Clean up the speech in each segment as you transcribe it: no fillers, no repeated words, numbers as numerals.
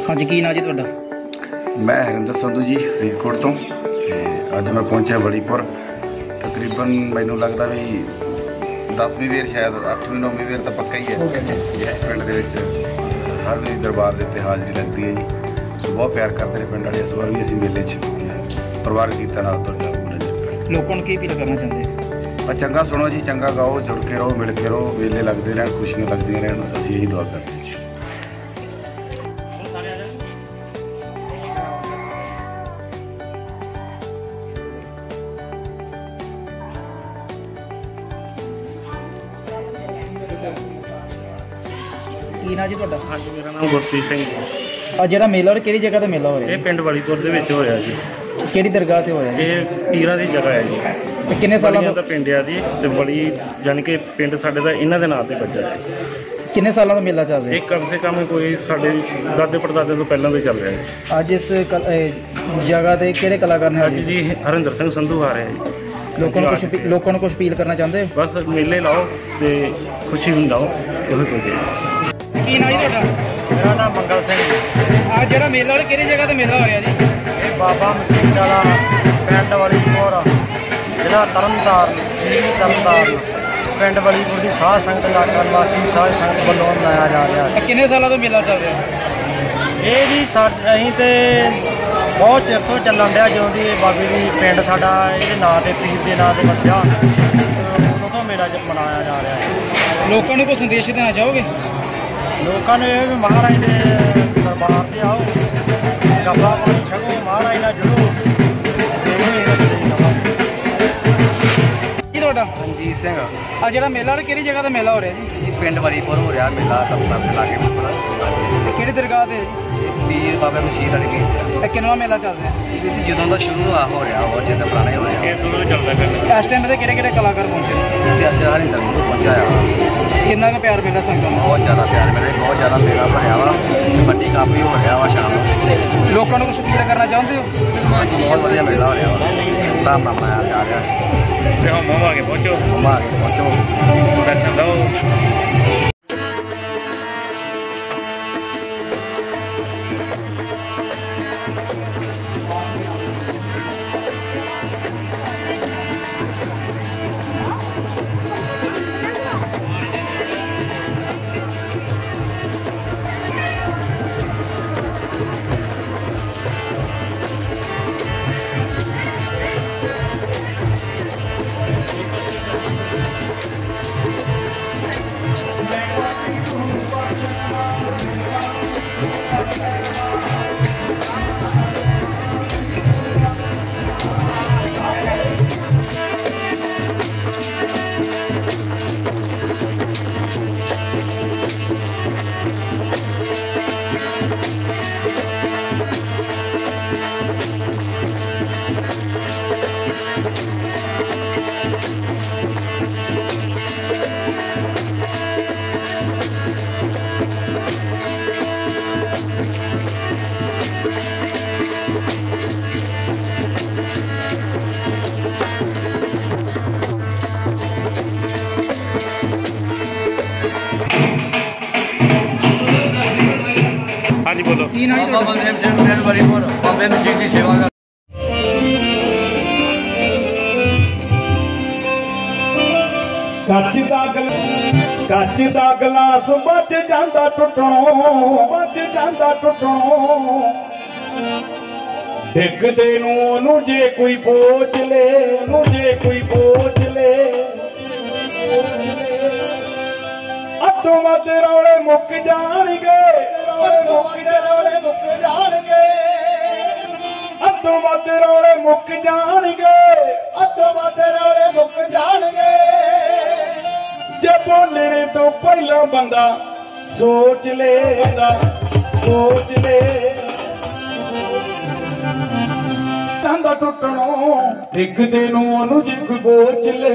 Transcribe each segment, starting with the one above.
हाँ जी, की नाम जी तुहाडा? मैं हरिंदर संधू जी फरीदकोट तो अज मैं पहुंचा बड़ीपुर। तकरीबन मैनू लगता भी 10वीं वेर शायद 8वीं 9वीं वेर तो पक्का ही है इस पिंड के हर मेरी दरबार के उत्ते हाज़री लगती है जी। बहुत प्यार करते हैं पिंड वाले। इस बार भी असीं मेले परिवार कीर्तन नाल तुहाडा लोगों को की अपील करना चाहते? चंगा सुनो जी, चंगा गाओ, जुड़ के रहो, मिल के रहो, मेले लगते रहन, खुशियां लगती रहन, असीं यही दुआ करते हैं जी। की नाम जी तुहाडा? हाँ जी, मेरा नाम गुरप्रीत सिंह जी। आ जिहड़ा मेला और किहड़ी जगह ते मेला हो रहा ये है? पिंड वालीपुर ਦੇ ਵਿੱਚ ਹੋਇਆ ਜੀ। किहड़ी दरगाह ते हो रहा है? ਇਹ ਪੀਰਾਂ ਦੀ ਜਗ੍ਹਾ ਹੈ ਜੀ। ते किन्ने सालों ਬੜੀਆਂ तो ਦਾ ਪਿੰਡ ਆ ਜੀ ਤੇ ਬੜੀ ਜਾਣੀ ਕਿ ਪਿੰਡ ਸਾਡੇ ਦਾ ਇਹਨਾਂ ਦੇ ਨਾਂ ਤੇ ਵੱਜਾ ਜੀ। किन्ने सालों का मेला चल रहा ਇਹ कम से कम ਕੋਈ ਸਾਡੇ ਦਾਦੇ ਪੜਦਾਦੇ ਤੋਂ ਪਹਿਲਾਂ ਤੋਂ ਚੱਲ ਰਿਹਾ ਹੈ। है? अज इस जगह ते किहड़े कलाकार ने ਅੱਜ हाजिर? ਜੀ ਹਰਿੰਦਰ ਸਿੰਘ ਸੰਧੂ ਆ ਰਿਹਾ ਜੀ। लोगों को कुछ अपील करना चाहते हो? ਬਸ ਮੇਲੇ ਲਾਓ ਤੇ ਖੁਸ਼ੀ ਮੰਦਾਓ, ਇਹੋ ਕੁਝ ਹੈ। की नाम जी तुहाडा? ਮੇਰਾ ਨਾਮ ਮੰਗਲ ਸਿੰਘ ਜੀ। आ जिहड़ा मेला और किहड़ी जगह ते मेला हो रहा है जी? ਇਹ ਬਾਬਾ ਮਸੀਤ ਵਾਲਾ ਪਿੰਡ ਵਾਲੀਪੁਰ ਜ਼ਿਲ੍ਹਾ ਤਰਨਤਾਰਨ, ਸ਼੍ਰੀ ਤਰਨਤਾਰਨ ਪਿੰਡ ਵਾਲੀਪੁਰ ਦੀ ਸਾਧ ਸੰਗਤ ਇਲਾਕਾ ਨਿਵਾਸੀ ਸਾਧ ਸੰਗਤ ਵੱਲੋਂ ਮਨਾਇਆ ਜਾ ਰਿਹਾ ਹੈ। किन्ने सालों तो मेला चल रहा है? ਇਹ ਜੀ ਅਸੀਂ ਤੇ ਬਹੁਤ ਚਿਰ ਤੋਂ ਚੱਲਣ ਡਿਆ, ਜਦੋਂ ਦੀ ਇਹ ਬਾਬੇ ਦੀ ਪਿੰਡ ਸਾਡਾ ਇਹਦੇ ਨਾਂ ਤੇ ਪੀਰ ਦੇ ਨਾਂ ਤੇ ਵਸਿਆ, ਉਦੋਂ ਤੋਂ ਮੇਲਾ ਮਨਾਇਆ ਜਾ ਰਿਹਾ ਹੈ। लोगों को कोई संदेश देना चाहोगे? ਲੋਕਾਂ ਨੂੰ ਇਹ ਵੀ ਮਹਾਰਾਜ ਦੇ ਦਰਬਾਰ ਤੇ ਆਓ, ਗੱਲਾਂ ਪਾਣੀ ਛਕੋ, ਮਹਾਰਾਜ ਨਾਲ ਜੁੜੋ। जी तुहाडा? ਮਨਜੀਤ ਸਿੰਘ आ जिहड़ा मेला और किहड़ी जगह ते मेला हो रहा है जी? ਜੀ ਪਿੰਡ ਵਾਲੀਪੁਰ ਹੋ ਰਿਹਾ ਮੇਲਾ ਤਪਨਾ ਦੇ ਲਾਗੇ ਬਿਲਕੁਲ। ते किहड़ी दरगाह ते है जी? ਪੀਰ ਬਾਬਾ ਮਸੀਤ ਵਾਲੀ ਪੀਰ ਇਹ ਕਿੰਨਵਾਂ ਮੇਲਾ ਚੱਲ ਰਿਹਾ ਹੈ? ਇਹ ਜੀ ਜਦੋਂ ਦਾ ਸ਼ੁਰੂ ਹੋ ਰਿਹਾ ਉਹ ਚਿੰਤਾ ਪੁਰਾਣਾ ਹੀ ਹੋ ਰਿਹਾ। ਇਹ ਸ਼ੁਰੂ ਚੱਲਦਾ ਪਿਆ। ਇਸ ਟਾਈਮ ਤੇ ਕਿਹੜੇ ਕਿਹੜੇ ਕਲਾਕਾਰ ਪਹੁੰਚੇ? ਤੇ ਅੱਜ ਹਰਿੰਦਰ ਸਿੰਘ ਪਹੁੰਚਿਆ ਆ। ਕਿੰਨਾ ਕੁ ਪਿਆਰ ਮਿਲਦਾ ਸੰਗਤ ਨੂੰ? ਬਹੁਤ ਜ਼ਿਆਦਾ ਪਿਆਰ ਮਿਲਿਆ, ਬਹੁਤ ਜ਼ਿਆਦਾ ਮੇਲਾ ਭਰਿਆ ਵਾ ਤੇ ਵੱਡੀ ਕਾਫੀ ਹੋ ਰਿਹਾ ਵਾ ਸ਼ਾਮ ਨੂੰ। ਲੋਕਾਂ ਨੂੰ ਕੁਝ ਅਪੀਲ ਕਰਨਾ ਚਾਹੁੰਦੇ ਹੋ? ਬਹੁਤ ਵਧੀਆ ਮੇਲਾ ਹੋ ਰਿਹਾ ਵਾ, ਧਾਮ ਨਾਲ ਮਨਾਇਆ ਜਾ ਰਿਹਾ ਹੈ। ਤੇ ਹਮ ਆ ਕੇ ਪਹੁੰਚੋ, ਘੁਮਾ ਕੇ ਪਹੁੰਚੋ। ਦਰਸ਼ਨ ਲਓ। हाँ जी बोलो। ਕੀ ਨਾਮ ਬਾਬਾ ਬੰਦੇ ਪਿੰਡ ਵਾਲੀਪੁਰ ਬਾਬੇ ਮਸੀਤ ਦੀ ਸੇਵਾ ਕਰ। ਕੱਚ ਦਾ ਗਲਾਸ ਵੱਜ ਜਾਂਦਾ ਟੁੱਟਣੋਂ, ਵੱਜ ਜਾਂਦਾ ਟੁੱਟਣੋਂ। ਡਿੱਗਦੇ ਨੂੰ ਉਹਨੂੰ ਜੇ ਕੋਈ ਪੋਚ ਲੇ, ਉਹਨੂੰ ਜੇ ਕੋਈ ਪੋਚ ਲੇ। ਅੱਧੋਂ ਵੱਧ ਰੌਲੇ ਮੁੱਕ ਜਾਣਗੇ, ਅੱਧੋਂ ਵੱਧ ਰੌਲੇ ਮੁੱਕ ਜਾਣਗੇ। ਅੱਧੋਂ ਵੱਧ ਰੌਲੇ ਮੁੱਕ ਜਾਣਗੇ, ਅੱਧੋਂ ਵੱਧ ਰੌਲੇ ਮੁੱਕ ਜਾਣਗੇ। ਜੇ ਬੋਲਣੇ ਤੋਂ ਪਹਿਲਾਂ ਬੰਦਾ ਸੋਚ ਲੈ, ਬੰਦਾ ਸੋਚ ਲੈ। ਕੰਧਾ ਟੁੱਟਣੋਂ ਡਿੱਗਦੇ ਨੂੰ ਉਹਨੂੰ ਜੇ ਕੋਈ ਬੋਚ ਲੈ।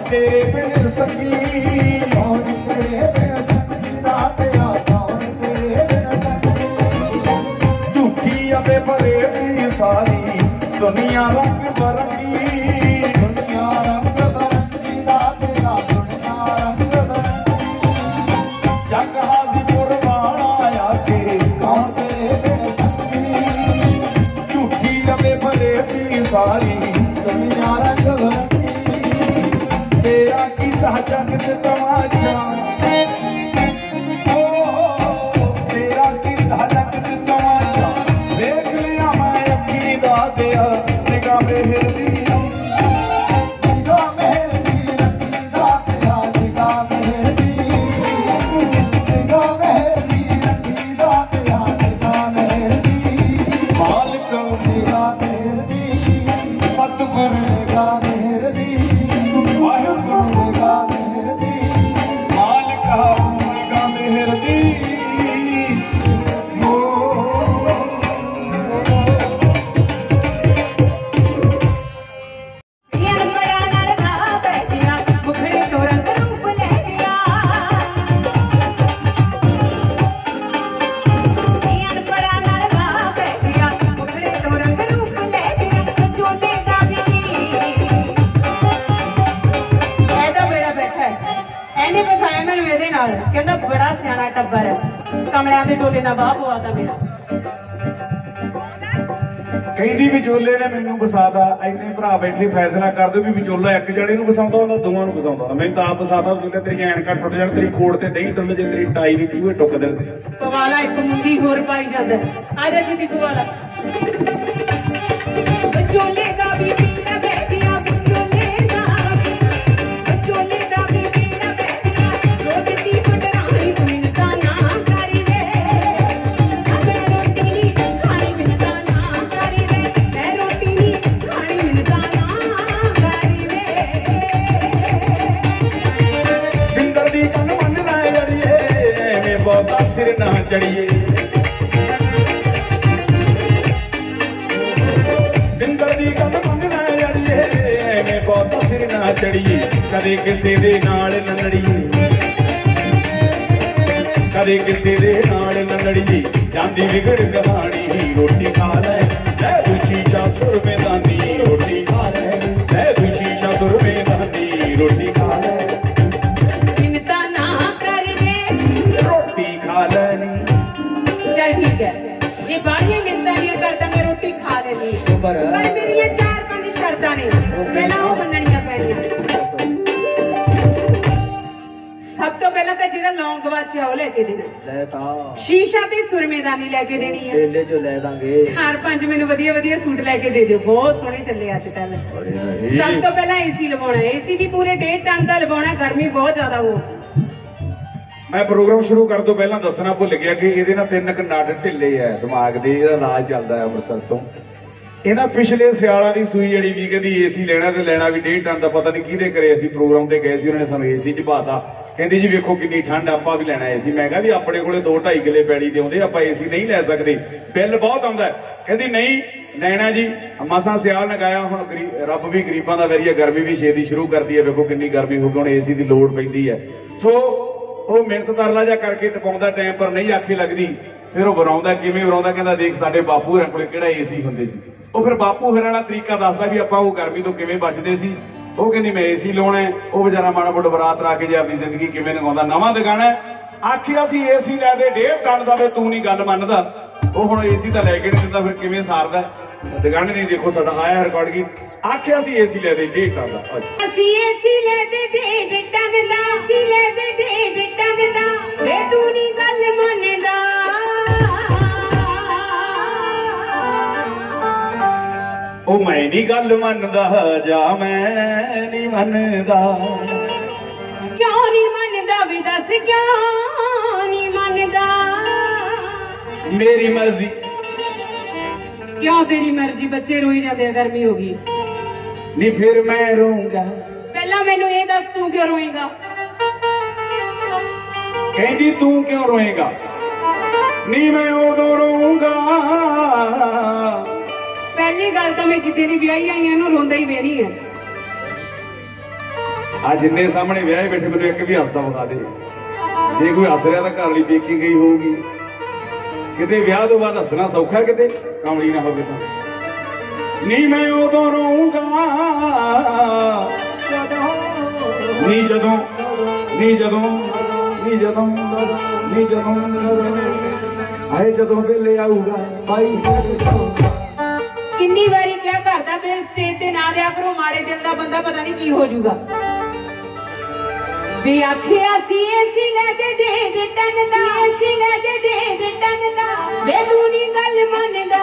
तेरे बिन सकी कौन तेरे बिन सकी दातिया कौन तेरे बिन सकी झूठी अबे भरे भी सारी दुनिया रंग बरंगी दुनिया रंग बरंगी दातिया दुनिया रंग बरंगी जग हाजीपुर वाला आके कौन तेरे बिन सकी झूठी अबे भरे भी सारी दुनिया रंग बरंगी तेरा कीता जगत तमाशा तेरा कीता जगत तमाशा देख लिया मैं अखी दा दिया निगाह मेहर दी निगाह मेहर दी रखी दा दिया निगाह मेहर दी निगाह मेहर दी रखी दा दिया निगाह मेहर दी मालिक निगाह मेहर दी सतगुरु निगाह मेहर दी कहता बड़ा सियाना टब्बर है कमलियां दे टोले ना बाह पवाता मेरा ਕਹਿੰਦੀ ਵਿਚੋਲੇ ਨੇ ਮੈਨੂੰ ਵਸਾਦਾ ਇੰਨੇ ਭਰਾ ਬੈਠੇ ਫੈਸਲਾ ਕਰ ਦਿਓ ਵੀ ਵਿਚੋਲਾ ਇੱਕ ਜਣੇ ਨੂੰ ਵਸਾਉਂਦਾ ਉਹਨਾਂ ਦੋਵਾਂ ਨੂੰ ਵਸਾਉਂਦਾ ਮੈਨੂੰ ਤਾਂ ਆਪ ਵਸਾਦਾ ਵਿਚੋਲੇ ਤੇਰੀਆਂ ਐਨਕਾਂ ਟੁੱਟ ਜਾਣ ਤੇਰੀ ਖੋੜ ਤੇ ਨਹੀਂ ਡੁੱਲ ਜੇ ਤੇਰੀ ਟਾਈ ਵੀ ਚੂਹੇ ਟੁੱਕ ਦੇਣ ਪਵਾਲਾ ਇੱਕ ਮੁੰਦੀ ਹੋਰ ਪਾਈ ਜਾਂਦਾ ਆ ਜਾ ਛੇਤੀ ਪਵਾਲਾ ਵਿਚੋਲੇ ਦਾ ਵੀ ਪੀਣਾ ਬੈਠੀਆਂ ਵਿਚੋਲੇ ਦਾ ਵਿਚੋਲੇ ਦਾ ਵੀ ਪੀਣਾ ਬੈਠੀਆਂ ਦੋ ਦਿੱਤੀ ਪਟਰਾਣੀ ਮਿੰਤਾ ਨਾ ਕਰੀ ਵੇ ਅਬੇ ਰੋਟੀ ਨਹੀਂ ਖਾਣੀ ਮਿੰਤਾ ਨਾ ਕਰੀ ਵੇ ਮੈਂ ਰੋਟੀ ਨਹੀਂ ਖਾਣੀ ਮਿੰਤਾ ਨਾ ਕਰੀ ਵੇ ਬਿੰਦਰ ਦੀ ਕੰਨ ਮੰਨਣਾ ਜੜੀਏ ਐਵੇਂ ਬਹੁਤਾ ਸਿਰ ਨਾ ਚੜੀਏ ਬਿੰਦਰ ਦੀ ਕੰਨ ਮੰਨਣਾ ਜੜੀਏ ਐਵੇਂ ਬਹੁਤਾ ਸਿਰ ਨਾ ਚੜੀਏ ਕਦੇ ਕਿਸੇ ਦੇ ਨਾਲ ਲੜੀਏ ਕਦੇ ਕਿਸੇ ਦੇ ਨਾਲ ਲੜੀਏ ਜਾਂਦੀ ਵਿਗੜ ਕਹਾਣੀ ਰੋਟੀ ਖਾ ਲੈ ਲੈ ਤੂੰ ਸ਼ੀਸ਼ਾ ਸੁਰਮੇਦਾਨੀ ਰੋਟੀ ਖਾ ਲੈ ਲੈ ਤੂੰ ਸ਼ੀਸ਼ਾ ਸੁਰਮੇਦਾਨੀ ਰੋਟੀ ਖਾ ਲੈ ਮਿੰਤਾ ਨਾ ਕਰ ਵੇ ਰੋਟੀ ਖਾ ਲੈਣੀ चल ठीक है जे बाड़ियां मिलता नहीं करता मैं रोटी खा लेनी पर मेरी 4-5 शर्तां ने पहला वो मनणियां पैणियां सब तो पहला तो जेड़ा लौंग गवाचिया वो लेके देना ਲੈ ਤਾਂ शीशा ते सुरमेदानी लेके देनी है ਵੇਲੇ ਚੋਂ ਲੈ ਦਾਂਗੇ 4-5 ਮੈਨੂੰ ਵਧੀਆ ਵਧੀਆ ਸੂਟ ਲੈ ਕੇ ਦੇ ਦਿਓ ਬਹੁਤ ਸੋਹਣੇ ਚੱਲੇ ਅੱਜ ਕੱਲ ਸਭ ਤੋਂ ਪਹਿਲਾਂ ਏਸੀ ਲਵਾਉਣਾ ਏਸੀ ਵੀ ਪੂਰੇ 1.5 ਟਨ ਦਾ ਲਵਾਉਣਾ ਗਰਮੀ ਬਹੁਤ ਜ਼ਿਆਦਾ ਹੋ ਮੈਂ ਪ੍ਰੋਗਰਾਮ ਸ਼ੁਰੂ ਕਰਨ ਤੋਂ ਪਹਿਲਾਂ ਦੱਸਣਾ ਭੁੱਲ ਗਿਆ ਕਿ ਇਹਦੇ ਨਾਲ 3 ਨਟ ਢਿੱਲੇ ਆ ਦਿਮਾਗ ਦੇ ਇਹਦਾ ਇਲਾਜ ਚੱਲਦਾ ਹੈ ਅੰਮ੍ਰਿਤਸਰ ਤੋਂ ਇਹਨਾਂ ਪਿਛਲੇ ਸਿਆਲਾਂ ਦੀ ਸੂਈ ਜੜੀ ਵੀ ਕਹਿੰਦੀ ਏਸੀ ਲੈਣਾ ਤੇ ਲੈਣਾ ਵੀ 1.5 ਟਨ ਦਾ ਪਤਾ ਨਹੀਂ ਕਿਹਦੇ ਕਰੇ ਅਸੀਂ ਪ੍ਰੋਗਰਾਮ ਤੇ ਗਏ ਸੀ ਉਹਨਾਂ ਨੇ ਸਾਨੂੰ ਏਸੀ ਚ ਪਾਤਾ ਕਹਿੰਦੀ ਜੀ ਵੇਖੋ ਕਿੰਨੀ ਠੰਡ ਆਪਾਂ ਵੀ ਲੈਣਾ ਏਸੀ ਮੈਂ ਕਿਹਾ ਵੀ ਆਪਣੇ ਕੋਲੇ 2-2.5 ਕਿੱਲੇ ਪੈੜੀ ਦੇ ਆਉਂਦੇ ਆਪਾਂ ਏਸੀ ਨਹੀਂ ਲੈ ਸਕਦੇ ਬਿੱਲ ਬਹੁਤ ਆਉਂਦਾ ਕਹਿੰਦੀ ਨਹੀਂ ਲੈਣਾ ਜੀ ਮਸਾਂ ਸਿਆਲ ਲਗਾਇਆ ਹੁਣ ਰੱਬ ਵੀ ਗਰੀਬਾਂ ਦਾ ਵੈਰੀ ਹੈ ਗਰਮੀ ਵੀ ਛੇਤੀ ਸ਼ੁਰੂ ਕਰਦੀ ਹੈ ਵੇਖੋ ਕਿੰਨੀ ਗਰਮੀ ਹੋ ਗਈ ਹੁਣ ਏਸੀ ਦੀ ਲੋੜ ਪੈਂਦੀ ਹੈ ਸੋ ਉਹ ਮਿਹਨਤ ਤਰਲਾ ਜਾ ਕਰਕੇ ਟਪਾਉਂਦਾ ਟਾਈਮ ਪਰ ਨਹੀਂ ਆਖੀ ਲੱਗਦੀ ਫਿਰ ਉਹ ਬਣਾਉਂਦਾ ਕਿਵੇਂ ਬਣਾਉਂਦਾ ਕਹਿੰਦਾ ਦੇਖ ਸਾਡੇ ਬਾਪੂ ਹੋਰਾਂ ਕੋਲੇ ਕਿਹੜਾ ਏਸੀ ਹੁੰਦੇ ਸੀ ਉਹ ਫਿਰ ਬਾਪੂ ਹੋਰਾਂ ਵਾਲਾ ਤਰੀਕਾ ਦੱਸਦਾ ਵੀ ਆਪਾਂ ਉਹ ਗਰਮੀ ਤੋਂ ਕਿਵੇਂ ਬਚਦੇ ਸੀ ਉਹ ਕਹਿੰਦੀ ਮੈਂ ਏਸੀ ਲਾਉਣਾ ਉਹ ਵਿਚਾਰਾ ਮਾੜਾ ਮੋਟਾ ਬਰਾਤ ਰਾ ਕੇ ਜੇ ਆਪਣੀ ਜ਼ਿੰਦਗੀ ਕਿਵੇਂ ਲੰਘਾਉਂਦਾ ਨਵਾਂ ਦੁਕਾਨਾ ਆਖਿਆ ਸੀ ਏਸੀ ਲੈ ਦੇ 1.5 ਟਨ ਦਾ ਵੇ ਤੂੰ ਨਹੀਂ ਗੱਲ ਮੰਨਦਾ ਉਹ ਹੁਣ ਏਸੀ ਤਾਂ ਲੈ ਕੇ ਨਹੀਂ ਦਿੰਦਾ ਫਿਰ ਕਿਵੇਂ ਸਾਰਦਾ ਦੁਕਾਨੇ ਨਹੀਂ ਦੇਖੋ ਸਾਡਾ ਆਇਆ ਰਿਕਾਰਡ ਕੀ ਆਖਿਆ ਸੀ ਏਸੀ ਲੈ ਦੇ 1.5 ਟਨ ਦਾ ਅਸੀਂ ਏਸੀ ਲੈ ਦੇ 1.5 ਟਨ ਦਾ ਅਸੀਂ ਲੈ ਦੇ 1.5 ਟਨ ਦਾ ਵੇ ਤੂੰ ਨਹੀਂ ਗੱਲ ਮੰਨਦਾ ਉਹ ਮੈਂ ਨਹੀਂ ਗੱਲ ਮੰਨਦਾ ਜਾ ਮੈਂ ਨਹੀਂ ਮੰਨਦਾ ਕਿਉਂ ਨਹੀਂ ਮੰਨਦਾ ਵੀ ਦੱਸ ਕਿਉਂ ਨਹੀਂ ਮੰਨਦਾ ਮੇਰੀ ਮਰਜ਼ੀ ਕਿਉਂ ਤੇਰੀ ਮਰਜ਼ੀ ਬੱਚੇ ਰੋਈ ਜਾਂਦੇ ਗਰਮੀ ਹੋ ਗਈ ਨਹੀਂ ਫਿਰ ਮੈਂ ਰੋਊਂਗਾ ਪਹਿਲਾਂ ਮੈਨੂੰ ਇਹ ਦੱਸ ਤੂੰ ਕਿਉਂ ਰੋਏਗਾ ਕਹਿੰਦੀ ਤੂੰ ਕਿਉਂ ਰੋਏਗਾ ਨਹੀਂ ਮੈਂ ਉਦੋਂ ਰੋਊਂਗਾ ਪਹਿਲੀ ਗੱਲ ਤਾਂ ਮੈਂ ਜਿੱਦੇ ਦੀ ਵਿਆਹੀ ਆਈ ਇਹਨੂੰ ਰੋਂਦਾ ਹੀ ਵੇਰੀ ਹੈ ਆ ਜਿੰਨੇ ਸਾਹਮਣੇ ਵਿਆਹੇ ਬੈਠੇ ਮੈਨੂੰ ਇੱਕ ਵੀ ਹੱਸਦਾ ਵਿਖਾ ਦੇ। ਜੇ ਕੋਈ ਹੱਸ ਰਿਹਾ ਤਾਂ ਘਰ ਵਾਲੀ ਵੇਖੀ ਗਈ ਹੋਊਗੀ। ਕਿਤੇ ਵਿਆਹ ਤੋਂ ਬਾਅਦ ਹੱਸਣਾ ਸੌਖਾ, ਕਿਤੇ ਕਾਮੜੀ ਨਾ ਹੋਵੇ ਤਾਂ। ਨੀ ਮੈਂ ਉਦੋਂ ਰੋਊਂਗਾ ਨੀ ਜਦੋਂ ਨੀ ਜਦੋਂ ਨੀ ਜਦੋਂ ਨੀ ਜਦੋਂ ਆਏ ਜਦੋਂ ਵੇਲੇ ਆਊਗਾ ਬਾਈ। ਕਿੰਨੀ ਵਾਰੀ ਕਿਹਾ ਘਰ ਦਾ ਬਿਲ ਸਟੇਜ ਤੇ ਨਾ ਲਿਆ ਕਰੋ, ਮਾੜੇ ਦਿਲ ਦਾ ਬੰਦਾ ਪਤਾ ਨਹੀਂ ਕੀ ਹੋ ਜਾਊਗਾ। ਵੀ ਆਖਿਆ ਸੀ ਏਸੀ ਲੈ ਕੇ 1.5 ਟਨ ਦਾ, ਏਸੀ ਲੈ ਕੇ 1.5 ਟਨ ਦਾ, ਵੇ ਤੂੰ ਨੀ ਗੱਲ ਮੰਨਦਾ।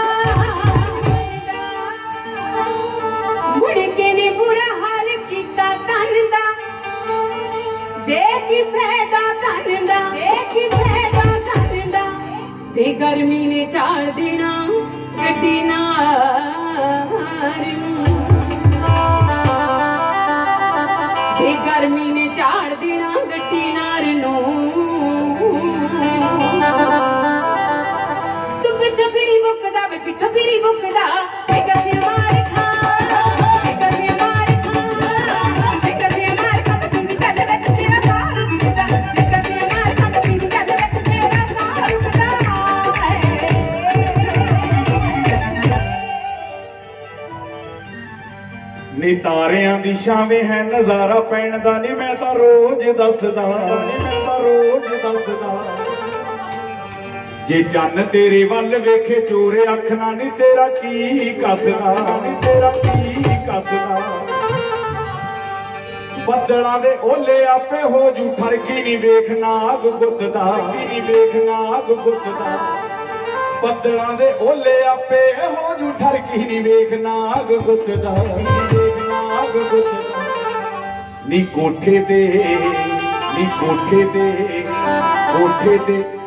ਮੁੜ ਕੇ ਨੀ ਬੁਰਾ ਹਾਲ ਕੀਤਾ ਤਨ ਦਾ, ਦੇਖ ਕੀ ਫਾਇਦਾ ਤਨ ਦਾ, ਦੇਖ ਕੀ ਫਾਇਦਾ ਤਨ ਦਾ। ਤੇ ਗਰਮੀ ਨੇ ਝਾੜ ਦੇਣਾ ਗੱਡੀ ਨਾਰ ਨੂੰ, ਤੇ ਗਰਮੀ ਨੇ ਝਾੜ ਦੇਣਾ ਗੱਡੀ ਨਾਰ ਨੂੰ। ਤੂੰ ਪਿੱਛੇ ਫਿਰੀ ਮੁੱਕਦਾ ਵੇ, ਪਿੱਛੇ ਫਿਰੀ ਮੁੱਕਦਾ ਵੇ ਕਦੇ ਮਾਰ ਖਾ, ਵੇ ਕਦੇ ਮਾਰ ਖਾ, ਵੇ ਕਦੇ ਮਾਰ ਖਾ ਤੇ ਵੀ ਚੱਲ ਵੇ ਤੇਰਾ ਸਾਹ ਰੁਕਦਾ, ਵੇ ਕਦੇ ਮਾਰ ਖਾ ਤੇ ਵੀ ਚੱਲ ਵੇ ਤੇਰਾ ਸਾਹ ਰੁਕਦਾ। ਨੀ ਤਾਰਿਆਂ ਦੀ ਛਾਵੇਂ ਹੈ ਨਜ਼ਾਰਾ ਪੈਣ ਦਾ, ਨੀ ਮੈਂ ਤਾਂ ਰੋਜ਼ ਦੱਸਦਾ, ਨੀ ਮੈਂ ਤਾਂ ਰੋਜ਼ ਦੱਸਦਾ। ਜੇ ਚੰਨ ਤੇਰੇ ਵੱਲ ਵੇਖੇ ਚੋਰੇ ਅੱਖ ਨਾ, ਨੀ ਤੇਰਾ ਕੀ ਕੱਸਦਾ, ਨੀ ਤੇਰਾ ਕੀ ਕੱਸਦਾ। ਬੱਦਲਾਂ ਦੇ ਓਲੇ ਆਪੇ ਹੋ ਜੂ ਠਰਕੀ, ਨੀ ਵੇਖਣਾ ਅੱਗ ਗੁੱਤਦਾ, ਨੀ ਵੇਖਣਾ ਅੱਗ ਗੁੱਤਦਾ। ਬੱਦਲਾਂ ਦੇ ਓਲੇ ਆਪੇ ਹੋ ਜੂ ਠਰਕੀ, ਨੀ ਵੇਖਣਾ ਅੱਗ ਗੁੱਤਦਾ, ਨੀ ਵੇਖਣਾ ਅੱਗ ਗੁੱਤਦਾ। ਨੀ ਕੋਠੇ ਤੇ, ਨੀ ਕੋਠੇ ਤੇ, ਕੋਠੇ ਤੇ